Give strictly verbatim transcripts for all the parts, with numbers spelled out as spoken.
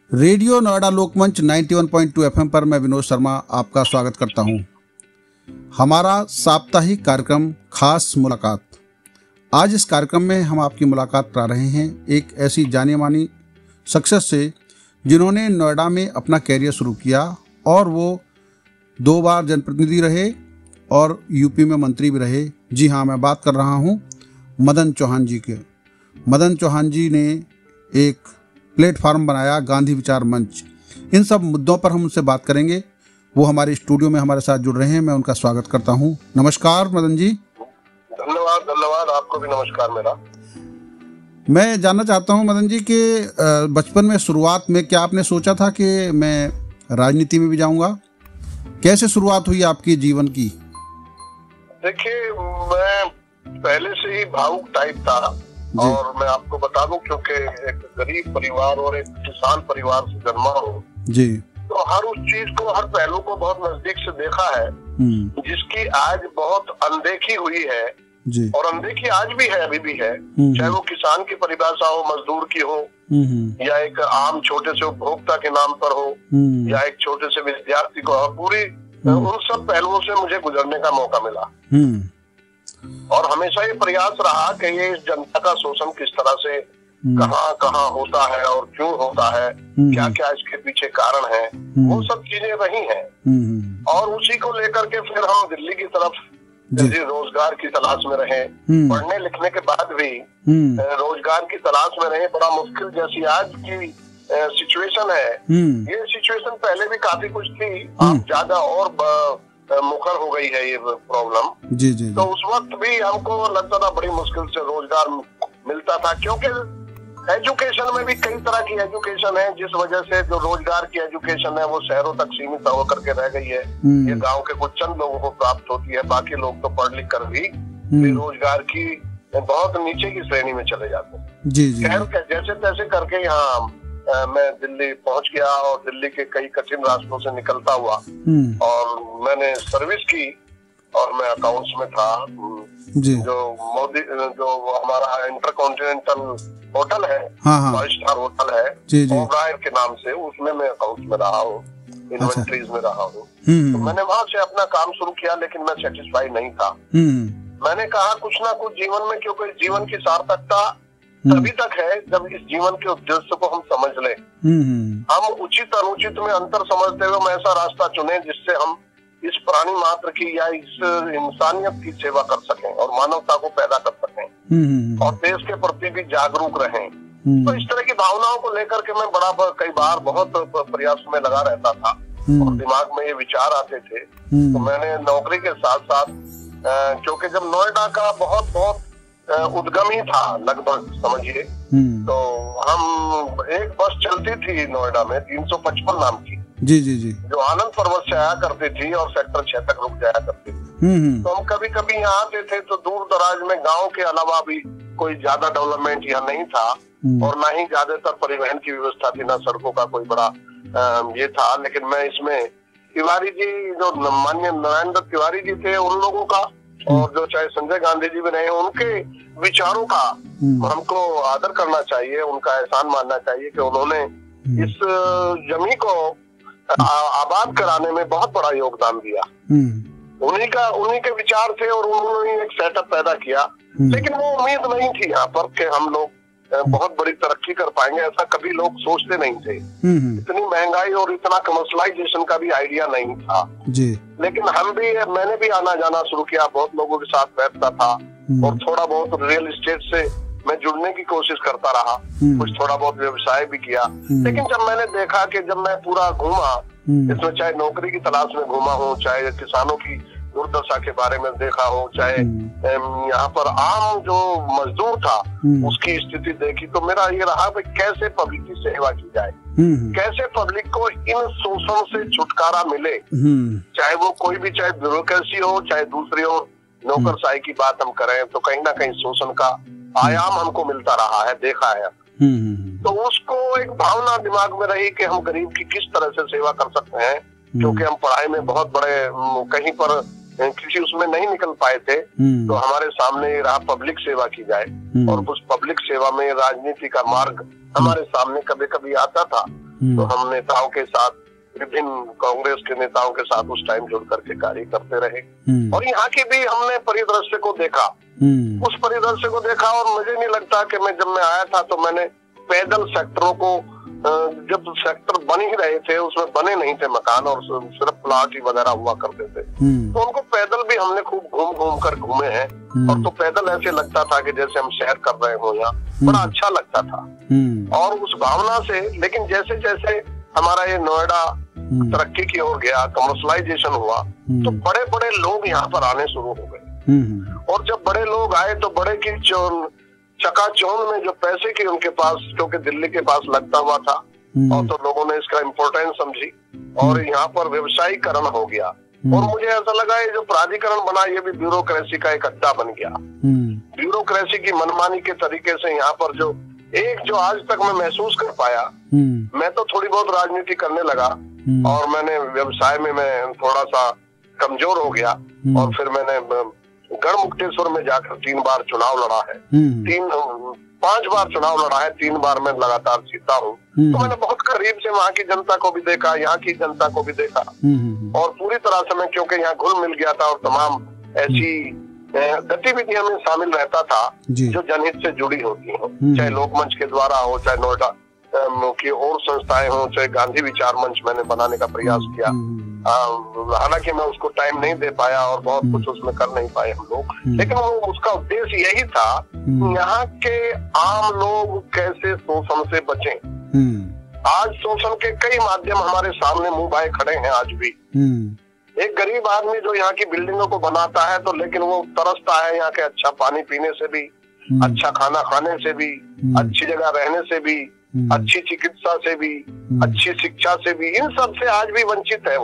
Radio Noida लोकमंच इक्यानवे point दो FM पर मैं विनोद शर्मा आपका स्वागत करता हूं। हमारा साप्ताहिक कार्यक्रम खास मुलाकात। आज इस कार्यक्रम में हम आपकी मुलाकात करा रहे हैं एक ऐसी जानी मानी शख्सियत से जिन्होंने नोएडा में अपना कैरियर शुरू किया और वो दो बार जनप्रतिनिधि रहे और यूपी में मंत्री भी रहे। जी हाँ, मैं बात कर रहा हूँ मदन चौहान जी के। मदन चौहान जी ने एक प्लेटफार्म बनाया, गांधी विचार मंच। इन सब मुद्दों पर हम उनसे बात करेंगे। वो हमारे स्टूडियो में हमारे साथ जुड़ रहे हैं। मैं उनका स्वागत करता हूं। नमस्कार मदन जी। धन्यवाद धन्यवाद आपको भी नमस्कार मेरा। मैं जानना चाहता हूं मदन जी कि बचपन में शुरुआत में क्या आपने सोचा था कि मैं राजनीति में भी जाऊंगा? कैसे शुरुआत हुई आपकी जीवन की? देखिए, मैं पहले से ही भावुक टाइप था और मैं आपको बता दूं, क्योंकि एक गरीब परिवार और एक किसान परिवार से जन्मा हूँ जी, तो हर उस चीज को, हर पहलू को बहुत नजदीक से देखा है जिसकी आज बहुत अनदेखी हुई है जी। और अनदेखी आज भी है, अभी भी है। चाहे वो किसान की परिभाषा हो, मजदूर की हो, या एक आम छोटे से उपभोक्ता के नाम पर हो, या एक छोटे से विद्यार्थी को हो, पूरी उन सब पहलुओं से मुझे गुजरने का मौका मिला। और हमेशा ये प्रयास रहा कि ये जनता का शोषण किस तरह से कहाँ कहाँ होता है और क्यों होता है, क्या क्या इसके पीछे कारण है, वो सब चीजें रही हैं। और उसी को लेकर के फिर हम दिल्ली की तरफ रोजगार की तलाश में रहे। पढ़ने लिखने के बाद भी रोजगार की तलाश में रहे। बड़ा मुश्किल जैसी आज की सिचुएशन है, ये सिचुएशन पहले भी काफी कुछ थी, अब ज्यादा और मुखर हो गई है ये प्रॉब्लम। जी जी। तो उस वक्त भी हमको लगता था बड़ी मुश्किल से रोजगार मिलता था, क्योंकि एजुकेशन में भी कई तरह की एजुकेशन है, जिस वजह से जो रोजगार की एजुकेशन है वो शहरों तक सीमित होकर के रह गई है। ये गांव के कुछ चंद लोगों को प्राप्त होती है, बाकी लोग तो पढ़ लिख कर भी रोजगार की बहुत नीचे की श्रेणी में चले जाते हैं। जी जी। जैसे तैसे करके यहाँ आ, मैं दिल्ली पहुंच गया और दिल्ली के कई कठिन रास्तों से निकलता हुआ और मैंने सर्विस की और मैं अकाउंट्स में था। जी। जो मोदी जो हमारा इंटरकॉन्टिनेंटल होटल है, फाइव स्टार होटल है, ओबरायर के नाम से, उसमें मैं अकाउंट्स में रहा हूँ, इन्वेंट्रीज में रहा हूँ। तो मैंने वहां से अपना काम शुरू किया, लेकिन मैं सेटिस्फाई नहीं था। मैंने कहा कुछ ना कुछ जीवन में, क्योंकि जीवन की सार्थकता तभी तक है जब इस जीवन के उद्देश्य को हम समझ लें। हम उचित अनुचित में अंतर समझते हुए हम ऐसा रास्ता चुने जिससे हम इस प्राणी मात्र की या इस इंसानियत की सेवा कर सकें और मानवता को पैदा कर सकें और देश के प्रति भी जागरूक रहें। तो इस तरह की भावनाओं को लेकर के मैं बड़ा कई बार बहुत प्रयास में लगा रहता था और दिमाग में ये विचार आते थे। तो मैंने नौकरी के साथ साथ, क्योंकि जब नोएडा का बहुत बहुत उद्गम ही था लगभग समझिए, तो हम एक बस चलती थी नोएडा में तीन सौ पचपन नाम की, जी जी जी, जो आनंद पर्वत से आया करती थी और सेक्टर छह तक रुक जाया करती थी। तो हम कभी कभी यहाँ आते थे तो दूर दराज में गांव के अलावा भी कोई ज्यादा डेवलपमेंट यहाँ नहीं था और ना ही ज्यादातर परिवहन की व्यवस्था थी, ना सड़कों का कोई बड़ा ये था। लेकिन मैं इसमें तिवारी जी, जो माननीय नरेंद्र तिवारी जी थे, उन लोगों का और जो चाहे संजय गांधी जी भी रहे, उनके विचारों का हमको आदर करना चाहिए, उनका एहसान मानना चाहिए कि उन्होंने इस जमीन को आबाद कराने में बहुत बड़ा योगदान दिया। उन्हीं का उन्हीं के विचार थे और उन्होंने एक सेटअप पैदा किया। लेकिन वो उम्मीद नहीं थी यहाँ पर कि हम लोग बहुत बड़ी तरक्की कर पाएंगे, ऐसा कभी लोग सोचते नहीं थे। इतनी महंगाई और इतना कमर्शलाइजेशन का भी आइडिया नहीं था जी। लेकिन हम भी, मैंने भी आना जाना शुरू किया, बहुत लोगों के साथ बैठता था और थोड़ा बहुत रियल एस्टेट से मैं जुड़ने की कोशिश करता रहा, कुछ थोड़ा बहुत व्यवसाय भी किया। लेकिन जब मैंने देखा कि जब मैं पूरा घूमा इसमें, चाहे नौकरी की तलाश में घूमा हूँ, चाहे किसानों की दुर्दशा के बारे में देखा हो, चाहे यहाँ पर आम जो मजदूर था उसकी स्थिति देखी, तो मेरा ये रहा कि कैसे पब्लिक की सेवा की जाए, कैसे पब्लिक को इन शोषण से छुटकारा मिले, चाहे वो कोई भी, चाहे ब्यूरोक्रेसी हो चाहे दूसरी हो, नौकरशाही की बात हम करें तो कहीं ना कहीं शोषण का आयाम हमको मिलता रहा है, देखा है। तो उसको एक भावना दिमाग में रही कि हम गरीब की किस तरह से सेवा कर सकते हैं, क्योंकि हम पढ़ाई में बहुत बड़े कहीं पर किसी उसमें नहीं निकल पाए थे। तो हमारे सामने रहा पब्लिक सेवा की जाए और उस पब्लिक सेवा में राजनीति का मार्ग हमारे सामने कभी कभी आता था। तो हम नेताओं के साथ, विभिन्न कांग्रेस के नेताओं के साथ उस टाइम जुड़ करके कार्य करते रहे और यहाँ की भी हमने परिदृश्य को देखा, उस परिदृश्य को देखा। और मुझे नहीं लगता कि मैं जब मैं आया था तो मैंने पैदल सेक्टरों को, जब सेक्टर बन ही रहे थे उसमें बने नहीं थे मकान और सिर्फ प्लाट ही वगैरह हुआ करते थे, तो उनको पैदल भी हमने खूब घूम घूम कर घूमे हैं। और तो पैदल ऐसे लगता था कि जैसे हम सैर कर रहे हो, यहाँ बड़ा अच्छा लगता था। और उस भावना से, लेकिन जैसे जैसे हमारा ये नोएडा तरक्की की ओर गया, कमर्शलाइजेशन हुआ, तो बड़े बड़े लोग यहाँ पर आने शुरू हो गए। और जब बड़े लोग आए तो बड़े की चोन चकाचौंध में जो पैसे की उनके पास, क्योंकि दिल्ली के पास लगता हुआ था, और तो लोगों ने इसका इम्पोर्टेंस समझी और यहाँ पर व्यवसायीकरण हो गया। और मुझे ऐसा लगा ये जो प्राधिकरण बना ये भी ब्यूरोक्रेसी का एक अड्डा बन गया। ब्यूरोक्रेसी की मनमानी के तरीके से यहाँ पर जो एक जो आज तक मैं महसूस कर पाया, मैं तो थोड़ी बहुत राजनीति करने लगा और मैंने व्यवसाय में मैं थोड़ा सा कमजोर हो गया और फिर मैंने गढ़मुक्तेश्वर में जाकर तीन बार चुनाव लड़ा है, तीन पांच बार चुनाव लड़ा है, तीन बार मैं लगातार जीता हूँ। तो मैंने बहुत करीब से वहाँ की जनता को भी देखा, यहाँ की जनता को भी देखा और पूरी तरह से मैं, क्योंकि यहाँ घुल मिल गया था और तमाम ऐसी गतिविधियों में शामिल रहता था जो जनहित से जुड़ी होती हो, चाहे लोकमंच के द्वारा हो, चाहे नोएडा की और संस्थाएं हो, चाहे गांधी विचार मंच मैंने बनाने का प्रयास किया। हालांकि मैं उसको टाइम नहीं दे पाया और बहुत कुछ उसमें कर नहीं पाए हम लोग, लेकिन वो उसका उद्देश्य यही था यहाँ के आम लोग कैसे शोषण से बचें। आज शोषण के कई माध्यम हमारे सामने मुंह भाए खड़े हैं। आज भी एक गरीब आदमी जो यहाँ की बिल्डिंगों को बनाता है तो लेकिन वो तरसता है यहाँ के अच्छा पानी पीने से भी, अच्छा खाना खाने से भी, अच्छी जगह रहने से भी, अच्छी चिकित्सा से भी, अच्छी शिक्षा से भी, इन सब से आज भी वंचित है वो।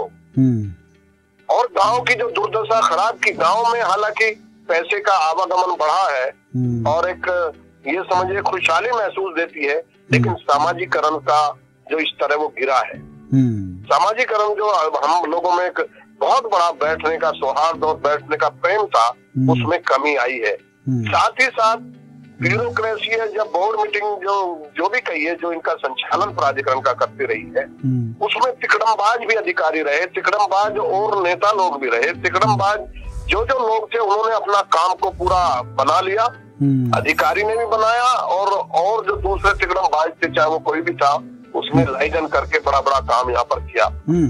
और गांव की जो दुर्दशा खराब की, गांव में हालांकि पैसे का आवागमन बढ़ा है और एक ये समझिए खुशहाली महसूस देती है, लेकिन सामाजिकरण का जो स्तर है वो गिरा है। सामाजिकरण जो हम लोगों में एक बहुत बड़ा बैठने का सौहार्द और बैठने का प्रेम था, उसमें कमी आई है। साथ ही साथ ब्यूरोक्रेसी है, जब बोर्ड मीटिंग जो जो भी कही है, जो इनका संचालन प्राधिकरण का करती रही है, उसमें तिकड़मबाज भी अधिकारी रहे, तिकड़मबाज और नेता लोग भी रहे। तिकड़मबाज जो जो लोग थे उन्होंने अपना काम को पूरा बना लिया, अधिकारी ने भी बनाया और और जो दूसरे तिकड़मबाज थे, चाहे वो कोई भी था, उसने लाइजन करके बड़ा बड़ा काम यहाँ पर किया।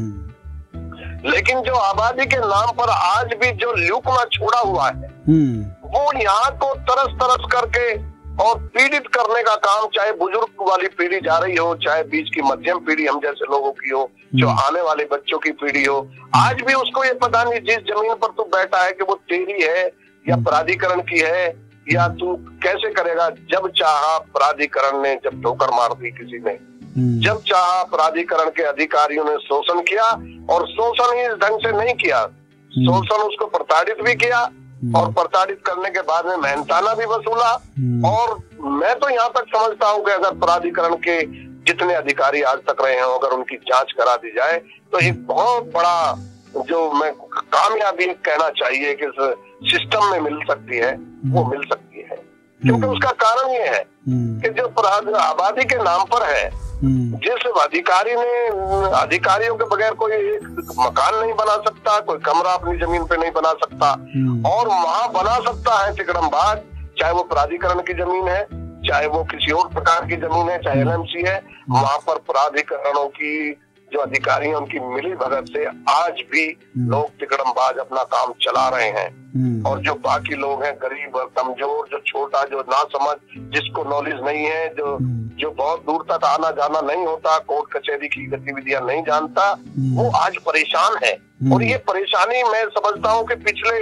लेकिन जो आबादी के नाम पर आज भी जो ल्यूकना छोड़ा हुआ है, वो यहाँ को तरस तरस करके और पीड़ित करने का काम, चाहे बुजुर्ग वाली पीढ़ी जा रही हो, चाहे बीच की मध्यम पीढ़ी हम जैसे लोगों की हो, जो आने वाले बच्चों की पीढ़ी हो, आज भी उसको ये पता नहीं जिस जमीन पर तू बैठा है कि वो तेरी है या प्राधिकरण की है, या तू कैसे करेगा। जब चाहा प्राधिकरण ने जब ठोकर मार दी किसी ने, जब चाहा प्राधिकरण के अधिकारियों ने शोषण किया, और शोषण ही इस ढंग से नहीं किया, शोषण उसको प्रताड़ित भी किया और प्रताड़ित करने के बाद में मेहनताना भी वसूला। और मैं तो यहाँ तक समझता हूँ कि अगर प्राधिकरण के जितने अधिकारी आज तक रहे हैं, अगर उनकी जांच करा दी जाए तो एक बहुत बड़ा जो मैं कामयाबी कहना चाहिए कि सिस्टम में मिल सकती है, वो मिल सकती है। क्योंकि उसका कारण ये है कि जो आबादी के नाम पर है, जिस अधिकारी ने, अधिकारियों के बगैर कोई एक मकान नहीं बना सकता, कोई कमरा अपनी जमीन पे नहीं बना सकता, और वहाँ बना सकता है तिकड़मबाज, चाहे वो प्राधिकरण की जमीन है, चाहे वो किसी और प्रकार की जमीन है, चाहे एलएमसी है, वहाँ पर प्राधिकरणों की जो अधिकारी हैं उनकी मिली भगत से आज भी लोग तिकड़मबाज अपना काम चला रहे हैं। और जो बाकी लोग हैं, गरीब और कमजोर, जो छोटा, जो ना समझ, जिसको नॉलेज नहीं है, जो जो बहुत दूर तक आना जाना नहीं होता, कोर्ट कचहरी की गतिविधियां नहीं जानता, वो आज परेशान है। और ये परेशानी मैं समझता हूँ कि पिछले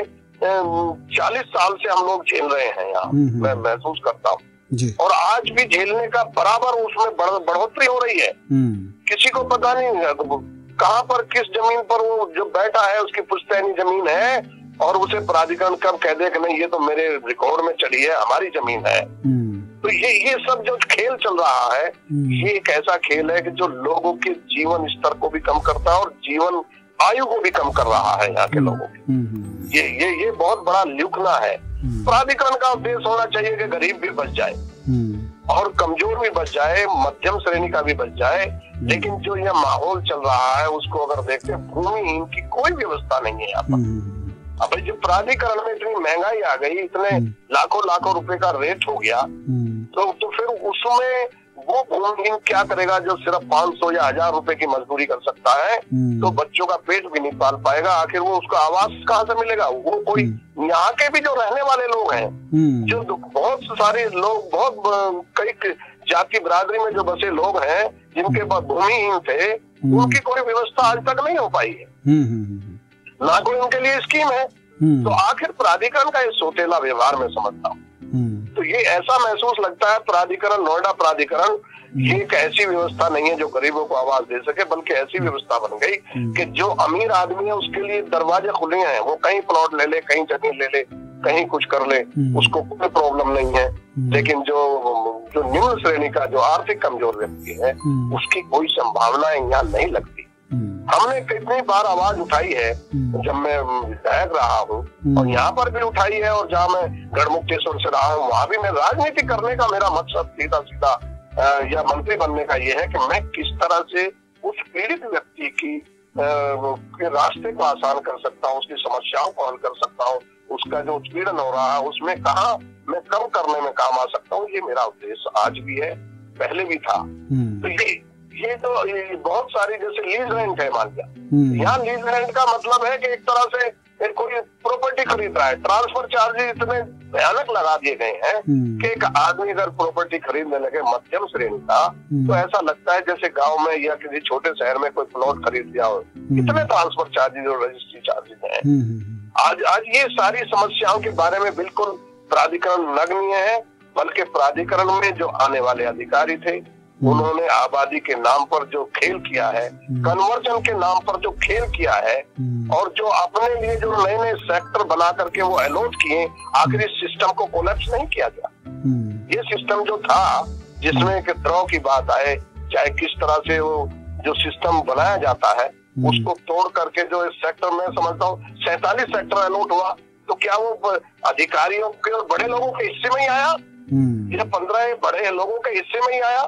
चालीस साल से हम लोग झेल रहे हैं यहाँ, मैं महसूस करता हूँ। और आज भी झेलने का बराबर उसमें बढ़ोतरी हो रही है। किसी को पता नहीं कहाँ पर किस जमीन पर वो जो बैठा है उसकी पुश्तैनी जमीन है, और उसे प्राधिकरण कब कह दे कि नहीं ये तो मेरे रिकॉर्ड में चली है, हमारी जमीन है। तो ये ये सब जो खेल चल रहा है, ये एक ऐसा खेल है कि जो लोगों के जीवन स्तर को भी कम करता है और जीवन आयु को भी कम कर रहा है यहाँ के लोगों की। ये ये ये बहुत बड़ा ल्यूकना है। प्राधिकरण का उद्देश्य होना चाहिए कि गरीब भी बच जाए, और कमजोर भी बच जाए, मध्यम श्रेणी का भी बच जाए। लेकिन जो यह माहौल चल रहा है उसको अगर देखते हैं, भूमिहीन की कोई व्यवस्था नहीं है यहाँ पर। अब जो प्राधिकरण में इतनी महंगाई आ गई, इतने लाखों लाखों रुपए का रेट हो गया, तो तो फिर उसमें वो भूमिहीन क्या करेगा जो सिर्फ पाँच सौ या हजार रुपए की मजदूरी कर सकता है, तो बच्चों का पेट भी नहीं पाल पाएगा। आखिर वो उसको आवास कहाँ से मिलेगा? वो कोई यहाँ के भी जो रहने वाले लोग हैं, जो बहुत सारे लोग, बहुत कई जाति बिरादरी में जो बसे लोग हैं जिनके पास भूमिहीन थे, उनकी कोई व्यवस्था आज तक नहीं हो पाई है, ना कोई उनके लिए स्कीम है। तो आखिर प्राधिकरण का ये सोतेला व्यवहार मैं समझता हूँ। तो ये ऐसा महसूस लगता है प्राधिकरण, नोएडा प्राधिकरण, ये एक ऐसी व्यवस्था नहीं है जो गरीबों को आवाज दे सके, बल्कि ऐसी व्यवस्था बन गई कि जो अमीर आदमी है उसके लिए दरवाजे खुले हैं, वो कहीं प्लॉट ले ले, कहीं जमीन ले ले, कहीं कुछ कर ले, उसको कोई प्रॉब्लम नहीं है। लेकिन जो जो निम्न श्रेणी का, जो आर्थिक कमजोर व्यक्ति है, उसकी कोई संभावनाएं यहाँ नहीं लगती। हमने कितनी बार आवाज उठाई है जब मैं विधायक रहा हूँ, और यहाँ पर भी उठाई है, और जहाँ मैं गढ़मुक्तेश्वर से रहा हूँ वहाँ भी। मैं राजनीति करने का मेरा मकसद सीधा सीधा या मंत्री बनने का ये है कि मैं किस तरह से उस पीड़ित व्यक्ति की के रास्ते को आसान कर सकता हूँ, उसकी समस्याओं को हल कर सकता हूँ, उसका जो उत्पीड़न हो रहा है उसमें कहाँ मैं कम करने में काम आ सकता हूँ। ये मेरा उद्देश्य आज भी है, पहले भी था। तो ये ये तो ये बहुत सारी, जैसे लीज रेंट है मान लिया, यहाँ लीज रेंट का मतलब है कि एक तरह से कोई प्रॉपर्टी खरीद रहा है। ट्रांसफर चार्जेस इतने भयानक लगा दिए गए हैं कि एक आदमी अगर प्रॉपर्टी खरीदने लगे मध्यम श्रेणी का, तो ऐसा लगता है जैसे गांव में या किसी छोटे शहर में कोई प्लॉट खरीद लिया हो। इतने ट्रांसफर चार्जेस और रजिस्ट्री चार्जेस हैं। आज आज ये सारी समस्याओं के बारे में बिल्कुल प्राधिकरण नगण्य है, बल्कि प्राधिकरण में जो आने वाले अधिकारी थे उन्होंने आबादी के नाम पर जो खेल किया है, कन्वर्जन के नाम पर जो खेल किया है, और जो अपने लिए जो नए नए सेक्टर बना करके वो अलॉट किए, आखिर इस सिस्टम को कोलैप्स नहीं किया गया। ये सिस्टम जो था जिसमें कि द्रव की बात आए, चाहे किस तरह से वो जो सिस्टम बनाया जाता है उसको तोड़ करके जो इस सेक्टर में समझता हूँ सैतालीस सेक्टर अलॉट हुआ, तो क्या वो अधिकारियों के और बड़े लोगों के हिस्से में ही आया या पंद्रह बड़े लोगों के हिस्से में ही आया?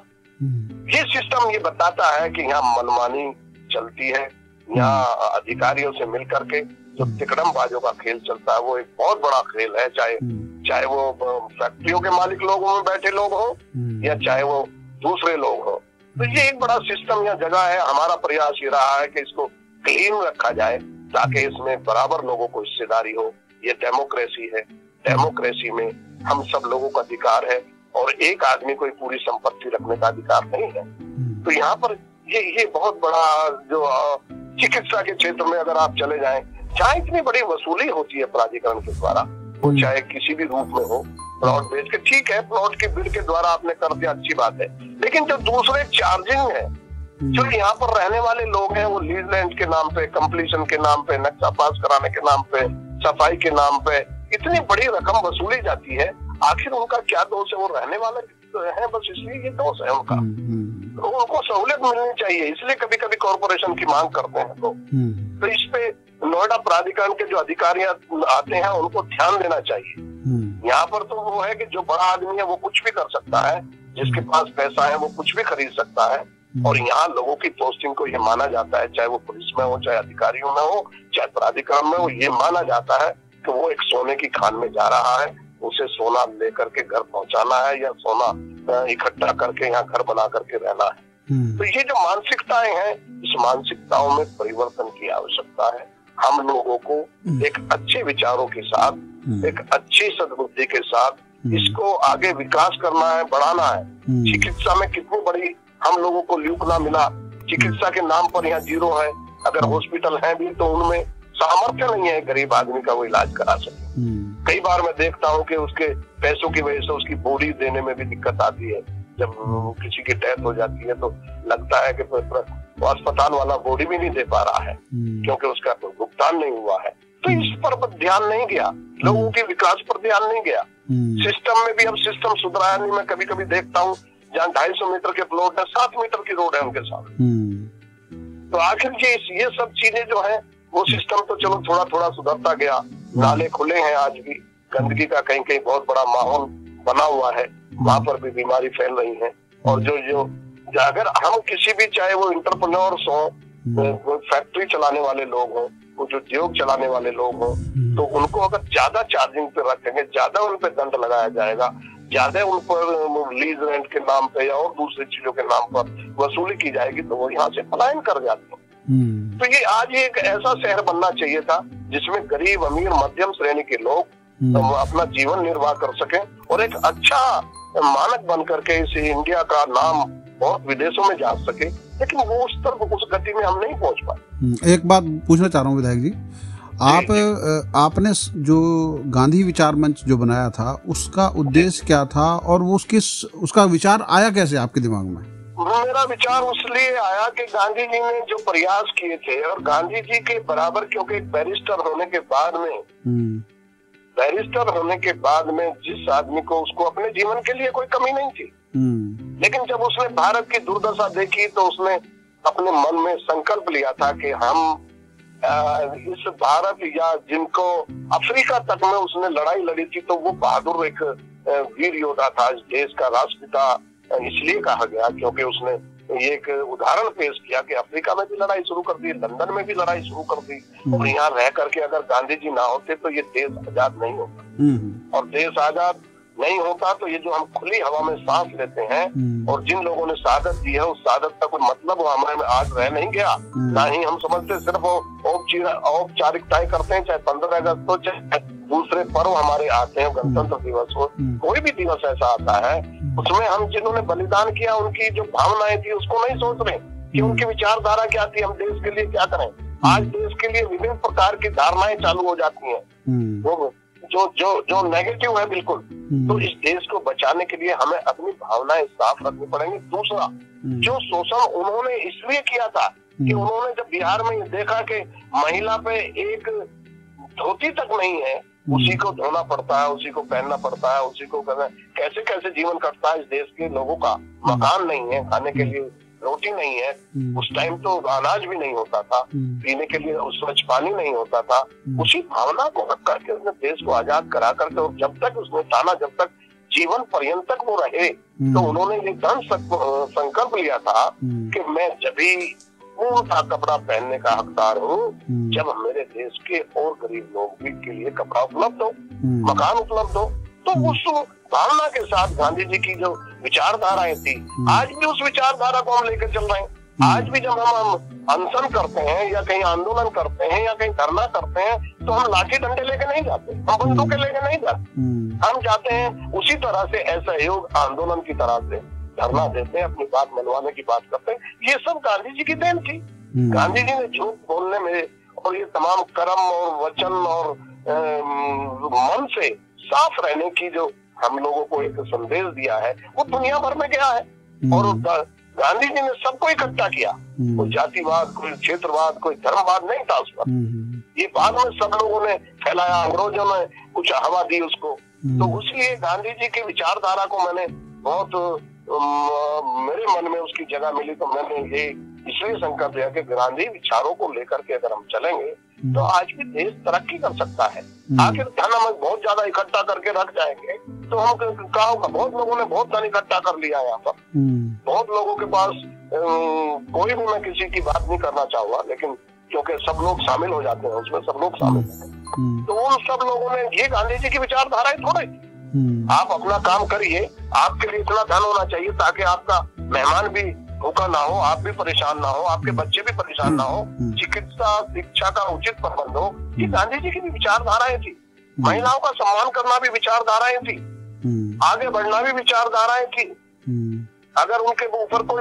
ये सिस्टम ये बताता है कि यहाँ मनमानी चलती है, यहाँ अधिकारियों से मिलकर के जो तिकड़म बाजों का खेल चलता है वो एक बहुत बड़ा खेल है। चाहे चाहे वो फैक्ट्रियों के मालिक लोगों में बैठे लोग हो या चाहे वो दूसरे लोग हो, तो ये एक बड़ा सिस्टम यहाँ जगह है। हमारा प्रयास ये रहा है कि इसको क्लीन रखा जाए ताकि इसमें बराबर लोगों को हिस्सेदारी हो। ये डेमोक्रेसी है, डेमोक्रेसी में हम सब लोगों का अधिकार है और एक आदमी को पूरी संपत्ति रखने का अधिकार नहीं है। तो यहाँ पर ये ये बहुत बड़ा जो चिकित्सा के क्षेत्र में अगर आप चले जाएं, जहाँ इतनी बड़ी वसूली होती है प्राधिकरण के द्वारा, वो चाहे किसी भी रूप में हो, प्लॉट बेच के, ठीक है प्लॉट के बिल के द्वारा आपने कर दिया, अच्छी बात है, लेकिन जो दूसरे चार्जिंग है, जो यहाँ पर रहने वाले लोग हैं, वो लीज लैंड के नाम पे, कंप्लीशन के नाम पे, नक्शा पास कराने के नाम पे, सफाई के नाम पे इतनी बड़ी रकम वसूली जाती है। आखिर उनका क्या दोष है? वो रहने वाले हैं बस, इसलिए ये दोष है उनका। तो उनको सहूलियत मिलनी चाहिए, इसलिए कभी कभी कॉर्पोरेशन की मांग करते हैं। तो, तो इस पे नोएडा प्राधिकरण के जो अधिकारी आते हैं उनको ध्यान देना चाहिए। यहाँ पर तो वो है कि जो बड़ा आदमी है वो कुछ भी कर सकता है, जिसके पास पैसा है वो कुछ भी खरीद सकता है। और यहाँ लोगों की पोस्टिंग को ये माना जाता है, चाहे वो पुलिस में हो, चाहे अधिकारियों में हो, चाहे प्राधिकरण में हो, ये माना जाता है कि वो एक सोने की खान में जा रहा है, उसे सोना लेकर के घर पहुंचाना है या सोना इकट्ठा करके यहाँ घर बना करके रहना है। तो ये जो मानसिकताएं हैं, इस मानसिकताओं में परिवर्तन की आवश्यकता है। हम लोगों को एक अच्छे विचारों के साथ, एक अच्छी सद्बुद्धि के साथ इसको आगे विकास करना है, बढ़ाना है। चिकित्सा में कितनी बड़ी हम लोगों को ल्यूक ना मिला, चिकित्सा के नाम पर यहाँ जीरो है। अगर हॉस्पिटल है भी तो उनमें सामर्थ्य नहीं है गरीब आदमी का वो इलाज करा सके। कई बार मैं देखता हूँ कि उसके पैसों की वजह से उसकी बॉडी देने में भी दिक्कत आती है। जब किसी की डेथ हो जाती है तो लगता है कि वो अस्पताल वाला बॉडी भी नहीं दे पा रहा है क्योंकि उसका भुगतान नहीं हुआ है। तो इस पर ध्यान नहीं गया, लोगों के विकास पर ध्यान नहीं गया। सिस्टम में भी अब सिस्टम सुधराया नहीं। मैं कभी कभी देखता हूँ जहाँ ढाई सौ मीटर के प्लॉट है, सात मीटर की रोड है उनके सामने। तो आखिर ये ये सब चीजें जो है वो सिस्टम तो चलो थोड़ा थोड़ा सुधरता गया। नाले खुले हैं, आज भी गंदगी का कहीं कहीं बहुत बड़ा माहौल बना हुआ है, वहाँ पर भी बीमारी फैल रही है। और जो जो अगर हम किसी भी, चाहे वो इंटरप्रेन्योर्स हो, फैक्ट्री चलाने वाले लोग हों, वो जो उद्योग चलाने वाले लोग हों, तो उनको अगर ज्यादा चार्जिंग पे रखेंगे, ज्यादा उन पे दंड लगाया जाएगा, ज्यादा उन पर लीज रेंट के नाम पे या और दूसरी चीजों के नाम पर वसूली की जाएगी, तो वो यहाँ से पलायन कर जाते हैं। तो ये आज एक ऐसा शहर बनना चाहिए था जिसमें गरीब, अमीर, मध्यम श्रेणी के लोग तो अपना जीवन निर्वाह कर सके और एक अच्छा मानक बन करके इस इंडिया का नाम बहुत विदेशों में जा सके। लेकिन वो उस तरफ, उस गति में हम नहीं पहुंच पाए। एक बात पूछना चाह रहा हूँ विधायक जी, आप आपने जो गांधी विचार मंच जो बनाया था उसका उद्देश्य क्या था और वो उसकी उसका विचार आया कैसे आपके दिमाग में? मेरा विचार उसलिए आया कि गांधी जी ने जो प्रयास किए थे, और गांधी जी के बराबर, क्योंकि एक बैरिस्टर होने के बाद में बैरिस्टर होने के बाद में जिस आदमी को, उसको अपने जीवन के लिए कोई कमी नहीं थी, लेकिन जब उसने भारत की दुर्दशा देखी तो उसने अपने मन में संकल्प लिया था कि हम आ, इस भारत, या जिनको अफ्रीका तक में उसने लड़ाई लड़ी थी, तो वो बहादुर एक वीर योद्धा था, इस देश का राष्ट्रपिता इसलिए कहा गया क्योंकि उसने ये एक उदाहरण पेश किया कि अफ्रीका में भी लड़ाई शुरू कर दी, लंदन में भी लड़ाई शुरू कर दी, और यहाँ रह करके अगर गांधी जी ना होते तो ये देश आजाद नहीं होता। और देश आजाद नहीं होता तो ये जो हम खुली हवा में सांस लेते हैं, और जिन लोगों ने शहादत दी है उस शहादत का कोई मतलब हमारे में आज रह नहीं गया। ना ही हम समझते सिर्फ औपचारिकताएं करते हैं, चाहे पंद्रह अगस्त हो, चाहे दूसरे पर्व हमारे आते हैं, गणतंत्र दिवस हो, कोई भी दिवस ऐसा आता है, उसमें हम जिन्होंने बलिदान किया उनकी जो भावनाएं थी उसको नहीं सोच रहे कि उनकी विचारधारा क्या थी, हम देश के लिए क्या करें। आज देश के लिए विभिन्न प्रकार की धारणाएं चालू हो जाती हैं, वो जो जो जो नेगेटिव है बिल्कुल। तो इस देश को बचाने के लिए हमें अपनी भावनाएं साफ रखनी पड़ेंगी। दूसरा, जो शोषण उन्होंने इसलिए किया था कि उन्होंने जब बिहार में देखा कि महिला पे एक धोती तक नहीं है, उसी को धोना पड़ता है, उसी को पहनना पड़ता है, उसी को करना, कैसे कैसे जीवन कटता है इस देश के लोगों का। मकान नहीं है, खाने के लिए रोटी नहीं है, उस टाइम तो अनाज भी नहीं होता था, पीने के लिए स्वच्छ पानी नहीं होता था। उसी भावना को रख करके उसने देश को आजाद करा करके, और जब तक उसने ताना, जब तक जीवन पर्यंत तक वो रहे, तो उन्होंने ये दृढ़ संकल्प लिया था कि मैं जब भी पूरा कपड़ा पहनने का हकदार हूँ जब मेरे देश के और गरीब लोग भी के लिए कपड़ा उपलब्ध हो, मकान उपलब्ध हो। तो उस भावना के साथ गांधी जी की जो विचारधाराएं थी, आज भी उस विचारधारा को हम लेकर चल रहे हैं। आज भी जब हम अनशन करते हैं या कहीं आंदोलन करते हैं या कहीं धरना करते हैं, तो हम लाठी डंडे लेके नहीं जाते, हम बंदूकें लेके नहीं जाते, हम जाते हैं उसी तरह से असहयोग आंदोलन की तरह से धरना देते हैं, अपनी बात मनवाने की बात करते हैं। ये सब गांधी जी की देन थी। गांधी जी ने झूठ बोलने में और ये तमाम कर्म और वचन और मन से साफ रहने की जो हम लोगों को एक संदेश दिया है, वो दुनिया भर में गया है। और गांधी जी ने सबको इकट्ठा किया, कोई जातिवाद, कोई क्षेत्रवाद, कोई धर्मवाद नहीं था उस पर। ये बाद में सब लोगों ने फैलाया, अंग्रेजों ने कुछ हवा दी उसको। तो इसलिए गांधी जी की विचारधारा को मैंने बहुत मेरे मन में उसकी जगह मिली, तो मैंने ये इसलिए संकल्प लिया कि गांधी विचारों को लेकर के अगर हम चलेंगे तो आज भी देश तरक्की कर सकता है। आखिर धन हम बहुत ज्यादा इकट्ठा करके रख जाएंगे तो हम क्या होगा? बहुत लोगों ने बहुत धन इकट्ठा कर लिया यहाँ पर, बहुत लोगों के पास, कोई भी मैं किसी की बात नहीं करना चाहूंगा, लेकिन क्योंकि सब लोग शामिल हो जाते हैं उसमें, सब लोग शामिल हैं, तो उन सब लोगों ने, ये गांधी जी की विचारधाराएं थोड़े, आप अपना काम करिए, आपके लिए इतना धन होना चाहिए ताकि आपका मेहमान भी भूखा ना हो, आप भी परेशान ना हो, आपके बच्चे भी परेशान ना हो, चिकित्सा शिक्षा का उचित प्रबंध हो। ये गांधी जी की भी विचारधाराएं थी। महिलाओं का सम्मान करना भी विचारधाराएं थी, आगे बढ़ना भी विचारधाराएं थी। अगर उनके ऊपर कोई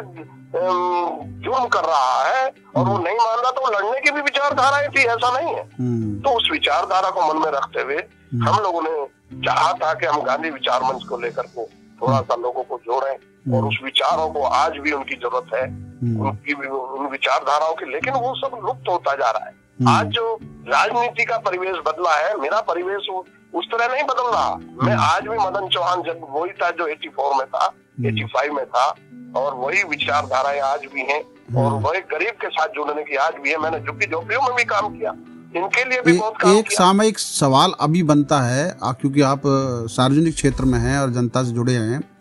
जुर्म कर रहा है और वो नहीं मान रहा तो लड़ने की भी विचारधाराएं थी, ऐसा नहीं है। तो उस विचारधारा को मन में रखते हुए हम लोगों ने चाहा था कि हम गांधी विचार मंच को लेकर को थोड़ा सा लोगों को जोड़ें, और उस विचारों को आज भी उनकी जरूरत है, उनकी उन विचारधाराओं की, लेकिन वो सब लुप्त होता जा रहा है। आज जो राजनीति का परिवेश बदला है, मेरा परिवेश उस तरह नहीं बदल रहा। मैं आज भी मदन चौहान जब वही था जो चौरासी में था, पचासी में था, और वही विचारधाराएं आज भी हैं, और वही गरीब के साथ जुड़ने की आज भी है। मैंने झुग्गी झोपड़ियों में भी काम किया, इनके लिए भी बहुत काम एक सामयिक एक सवाल अभी बनता है, क्योंकि आप सार्वजनिक क्षेत्र में हैं और जनता से जुड़े हैं,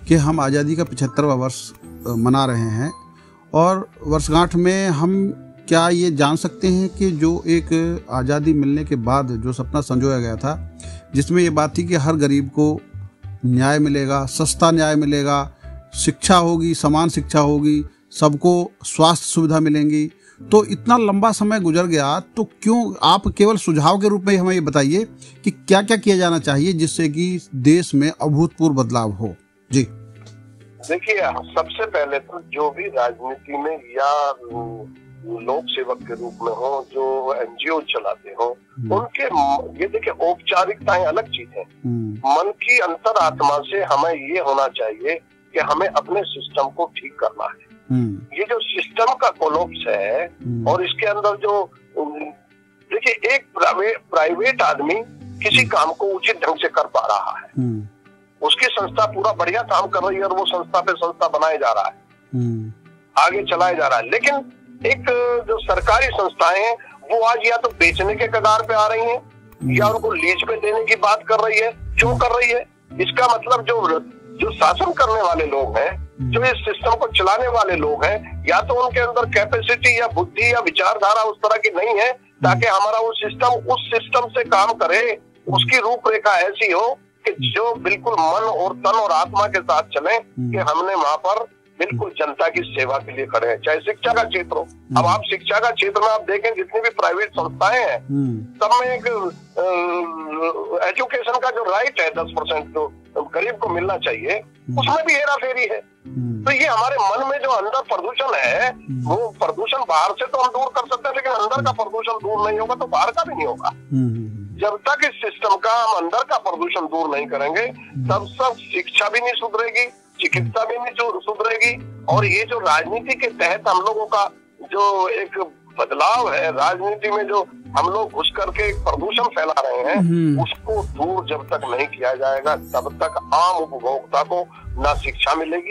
कि हम आज़ादी का पचहत्तरवां वर्ष मना रहे हैं और वर्षगांठ में हम क्या ये जान सकते हैं कि जो एक आज़ादी मिलने के बाद जो सपना संजोया गया था, जिसमें ये बात थी कि हर गरीब को न्याय मिलेगा, सस्ता न्याय मिलेगा, शिक्षा होगी, समान शिक्षा होगी, सबको स्वास्थ्य सुविधा मिलेंगी, तो इतना लंबा समय गुजर गया, तो क्यों आप केवल सुझाव के रूप में हमें ये बताइए कि क्या क्या किया जाना चाहिए जिससे कि देश में अभूतपूर्व बदलाव हो। जी देखिए, सबसे पहले तो जो भी राजनीति में या लोक सेवक के रूप में हो, जो एनजीओ चलाते हो, उनके ये देखिए औपचारिकताएं अलग चीज है। मन की अंतरात्मा से हमें ये होना चाहिए कि हमें अपने सिस्टम को ठीक करना है। ये जो सिस्टम का कोलैप्स है और इसके अंदर जो देखिए एक प्राइवेट प्राइवेट आदमी किसी काम को उचित ढंग से कर पा रहा है, उसकी संस्था पूरा बढ़िया काम कर रही है और वो संस्था पे संस्था बनाए जा रहा है, आगे चलाया जा रहा है, लेकिन एक जो सरकारी संस्थाएं हैं वो आज या तो बेचने के कगार पे आ रही हैं या उनको लीज पे देने की बात कर रही है। क्यों कर रही है? इसका मतलब जो जो शासन करने वाले लोग हैं, जो इस सिस्टम को चलाने वाले लोग हैं, या तो उनके अंदर कैपेसिटी या बुद्धि या विचारधारा उस तरह की नहीं है ताकि हमारा वो सिस्टम उस सिस्टम से काम करे, उसकी रूपरेखा ऐसी हो कि जो बिल्कुल मन और तन और आत्मा के साथ चले कि हमने वहां पर बिल्कुल जनता की सेवा के लिए खड़े हैं, चाहे शिक्षा का क्षेत्र हो। अब आप शिक्षा का क्षेत्र में आप देखें जितनी भी प्राइवेट संस्थाएं हैं, सब में एक एजुकेशन का जो राइट है दस परसेंट जो गरीब को मिलना चाहिए, उसमें भी हेरा फेरी है। तो ये हमारे मन में जो अंदर प्रदूषण है, वो प्रदूषण बाहर से तो हम दूर कर सकते हैं, लेकिन अंदर का प्रदूषण दूर नहीं होगा तो बाहर का भी नहीं होगा। जब तक इस सिस्टम का हम अंदर का प्रदूषण दूर नहीं करेंगे, तब सब शिक्षा भी नहीं सुधरेगी, चिकित्सा भी नहीं सुधरेगी, और ये जो राजनीति के तहत हम लोगों का जो एक बदलाव है, राजनीति में जो हम लोग घुस करके प्रदूषण फैला रहे हैं, उसको दूर जब तक नहीं किया जाएगा, तब तक आम उपभोक्ता को ना शिक्षा मिलेगी,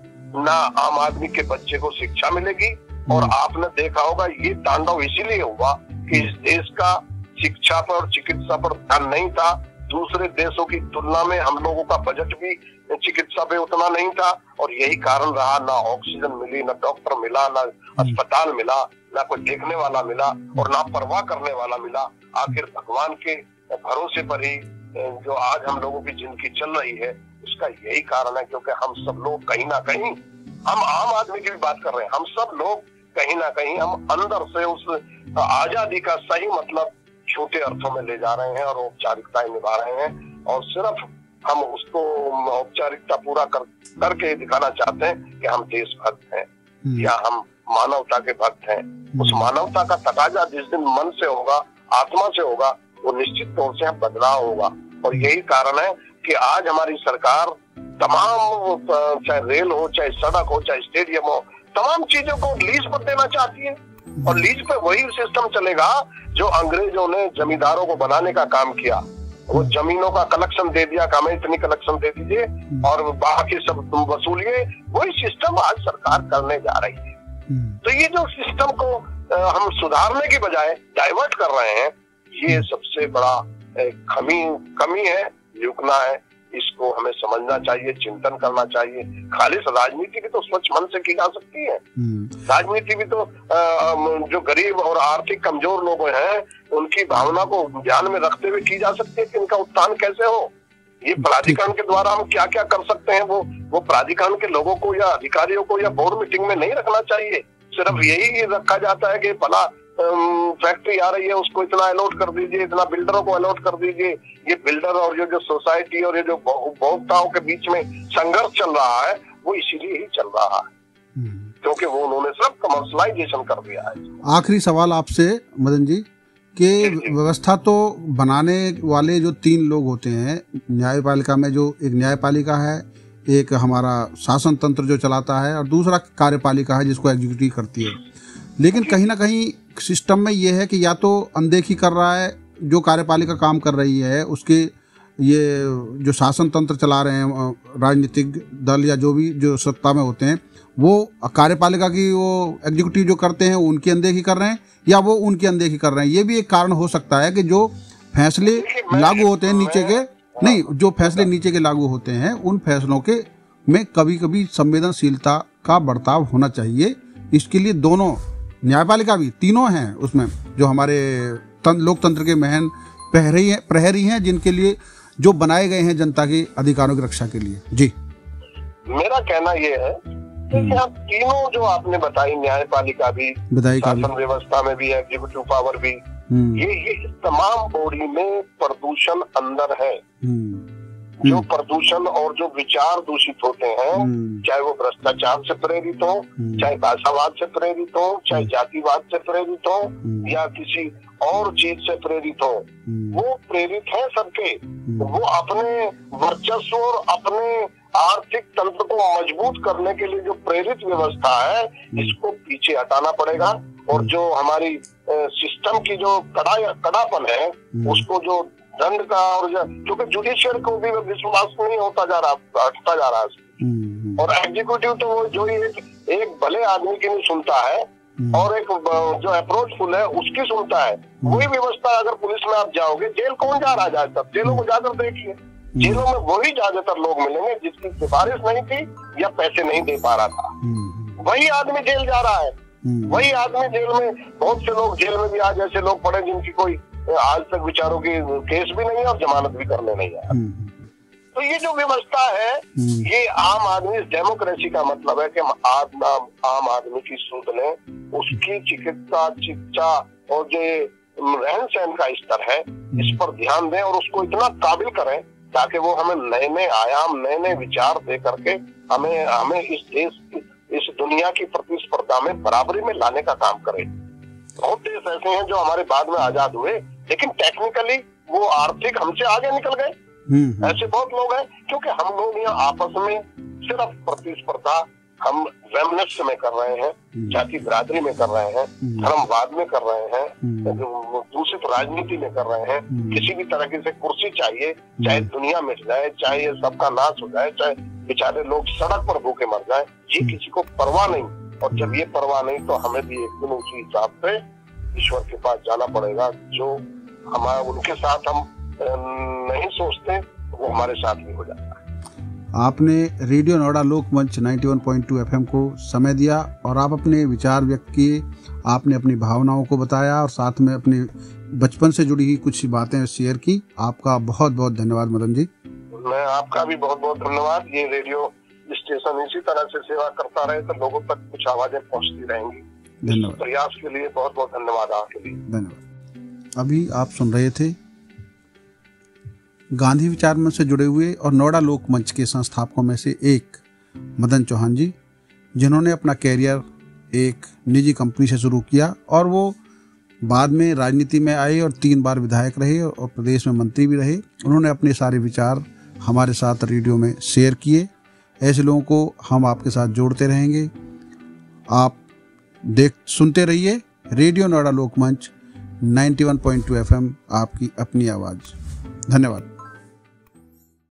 ना आम आदमी के बच्चे को शिक्षा मिलेगी। और आपने देखा होगा ये तांडव इसीलिए हुआ कि इस देश का शिक्षा पर और चिकित्सा पर ध्यान नहीं था। दूसरे देशों की तुलना में हम लोगों का बजट भी चिकित्सा पे उतना नहीं था, और यही कारण रहा, ना ऑक्सीजन मिली, ना डॉक्टर मिला, ना अस्पताल मिला, ना कोई देखने वाला मिला और ना परवाह करने वाला मिला। आखिर भगवान के भरोसे पर ही जो आज हम लोगों की जिंदगी चल रही है, उसका यही कारण है, क्योंकि हम सब लोग कहीं ना कहीं, हम आम आदमी की भी बात कर रहे हैं, हम सब लोग कहीं ना कहीं हम अंदर से उस आजादी का सही मतलब छोटे अर्थों में ले जा रहे हैं और औपचारिकताएं निभा रहे हैं, और सिर्फ हम उसको औपचारिकता पूरा कर करके दिखाना चाहते हैं कि हम देशभक्त हैं या हम मानवता के भक्त हैं। उस मानवता का तकाजा जिस दिन मन से होगा, आत्मा से होगा, वो निश्चित तौर से बदलाव होगा। और यही कारण है कि आज हमारी सरकार तमाम, चाहे रेल हो, चाहे सड़क हो, चाहे स्टेडियम हो, तमाम चीजों को लीज पर देना चाहती है। और लीज पे वही सिस्टम चलेगा जो अंग्रेजों ने जमींदारों को बनाने का काम किया। वो जमीनों का कलेक्शन दे दिया कि हमें इतनी कलेक्शन दे दीजिए और बाकी सब तुम वसूलिए। वही सिस्टम आज सरकार करने जा रही है। तो ये जो सिस्टम को हम सुधारने की बजाय डाइवर्ट कर रहे हैं, ये सबसे बड़ा कमी कमी है, रुकना है। इसको हमें समझना चाहिए, चिंतन करना चाहिए। खालिश राजनीति भी तो स्वच्छ मन से की जा सकती है। राजनीति भी तो जो गरीब और आर्थिक कमजोर लोग हैं, उनकी भावना को ध्यान में रखते हुए की जा सकती है कि इनका उत्थान कैसे हो। ये प्राधिकरण के द्वारा हम क्या क्या कर सकते हैं, वो वो प्राधिकरण के लोगों को या अधिकारियों को या बोर्ड मीटिंग में नहीं रखना चाहिए। सिर्फ यही रखा जाता है कि भला फैक्ट्री आ रही है, उसको इतना अलॉट कर दीजिए, इतना बिल्डरों को अलॉट कर दीजिए। ये बिल्डर और ये जो सोसाइटी और ये जो उपभोक्ताओं के बीच में संघर्ष चल रहा है, वो इसीलिए ही चल रहा है क्योंकि वो उन्होंने सब कमर्शलाइजेशन कर दिया है। आखिरी सवाल आपसे मदन जी, कि व्यवस्था तो बनाने वाले जो तीन लोग होते हैं न्यायपालिका में, जो एक न्यायपालिका है, एक हमारा शासन तंत्र जो चलाता है, और दूसरा कार्यपालिका है जिसको एग्जीक्यूटिव करती है। लेकिन कहीं ना कहीं सिस्टम में ये है कि या तो अनदेखी कर रहा है जो कार्यपालिका काम कर रही है, उसके ये जो शासन तंत्र चला रहे हैं राजनीतिक दल या जो भी जो सत्ता में होते हैं, वो कार्यपालिका की वो एग्जीक्यूटिव जो करते हैं उनकी अनदेखी कर रहे हैं, या वो उनकी अनदेखी कर रहे हैं। ये भी एक कारण हो सकता है कि जो फैसले लागू होते हैं नीचे के, नहीं जो फैसले नीचे के लागू होते हैं, उन फैसलों के में कभी कभी संवेदनशीलता का बर्ताव होना चाहिए। इसके लिए दोनों न्यायपालिका भी, तीनों हैं उसमें, जो हमारे लोकतंत्र के महन प्रहरी हैं प्रहरी हैं जिनके लिए जो बनाए गए हैं जनता के अधिकारों की रक्षा के लिए। जी, मेरा कहना ये है कि यहाँ तीनों जो आपने बताई, न्यायपालिका भी, शासन व्यवस्था में भी, एग्जीक्यूटिव पावर भी, ये ये तमाम बॉडी में प्रदूषण अंदर है। जो प्रदूषण और जो विचार दूषित होते हैं, चाहे वो भ्रष्टाचार से प्रेरित हो, चाहे भाषावाद से प्रेरित हो, चाहे जातिवाद से प्रेरित हो, या किसी और चीज से प्रेरित हो, वो प्रेरित है सबके। वो अपने वर्चस्व और अपने आर्थिक तंत्र को मजबूत करने के लिए जो प्रेरित व्यवस्था है, इसको पीछे हटाना पड़ेगा। और जो हमारी सिस्टम की जो कड़ा कड़ापन है, उसको जो दंड का, और क्योंकि जुडिशियल को भी विश्वास नहीं होता जा रहा, हटता जा रहा है। और एग्जीक्यूटिव तो वो जो एक, एक भले आदमी की नहीं सुनता है और एक जो अप्रोचफुल है उसकी सुनता है। वही व्यवस्था अगर पुलिस में आप जाओगे, जेल कौन जा रहा है ज्यादातर? जेलों को जाकर देखिए, जेलों में वही ज्यादातर लोग मिलेंगे जिसकी सिफारिश नहीं थी या पैसे नहीं दे पा रहा था। वही आदमी जेल जा रहा है, वही आदमी जेल में। बहुत से लोग जेल में भी आज ऐसे लोग पड़े जिनकी कोई आज तक विचारों की केस भी नहीं है और जमानत भी करने नहीं आया। तो ये जो व्यवस्था है, ये आम आदमी, डेमोक्रेसी का मतलब है कि हम आम, आम आदमी की सुध लें, उसकी चिकित्सा, शिक्षा और जो रहन सहन का स्तर है, इस पर ध्यान दें और उसको इतना काबिल करें ताकि वो हमें नए नए आयाम, नए नए विचार दे करके हमें हमें इस देश, इस दुनिया की प्रतिस्पर्धा में बराबरी में लाने का काम करे। बहुत देश ऐसे हैं जो हमारे बाद में आजाद हुए, लेकिन टेक्निकली वो आर्थिक हमसे आगे निकल गए। ऐसे बहुत लोग हैं, क्योंकि हम लोग यहाँ आपस में सिर्फ प्रतिस्पर्धा हम वेमनेस में कर रहे हैं, जाति बिरादरी में कर रहे हैं, धर्मवाद में कर रहे हैं, दूषित राजनीति में कर रहे हैं। किसी भी तरह से कुर्सी चाहिए, चाहे दुनिया मिट जाए, चाहे सबका नाश हो जाए, चाहे बेचारे लोग सड़क पर भूखे मर जाए, ये किसी को परवाह नहीं। और जब ये परवाह नहीं, तो हमें भी एक दिन उसी हिसाब से ईश्वर के पास जाना पड़ेगा। जो हमारे उनके साथ हम नहीं सोचते, वो हमारे साथ भी हो जाता है। आपने रेडियो नोएडा लोक मंच इक्यानवे पॉइंट दो एफएम को समय दिया और आप अपने विचार व्यक्त किए, आपने अपनी भावनाओं को बताया और साथ में अपने बचपन से जुड़ी हुई कुछ बातें शेयर की। आपका बहुत बहुत धन्यवाद मदन जी। मैं आपका भी बहुत बहुत धन्यवाद। ये रेडियो स्टेशन इसी तरह से सेवा करता रहे तो लोगों तक कुछ आवाजें पहुंचती रहेंगी। धन्यवाद। प्रयास के लिए बहुत बहुत धन्यवाद आपके लिए। धन्यवाद। अभी आप सुन रहे थे गांधी विचार मंच से जुड़े हुए और नोएडा लोक मंच के संस्थापकों में से एक मदन चौहान जी, जिन्होंने अपना कैरियर एक निजी कंपनी से शुरू किया और वो बाद में राजनीति में आए और तीन बार विधायक रहे और प्रदेश में मंत्री भी रहे। उन्होंने अपने सारे विचार हमारे साथ रेडियो में शेयर किए। ऐसे लोगों को हम आपके साथ जोड़ते रहेंगे। आप देख सुनते रहिए रेडियो नोएडा लोक मंच इक्यानवे पॉइंट दो एफएम, आपकी अपनी आवाज़। धन्यवाद।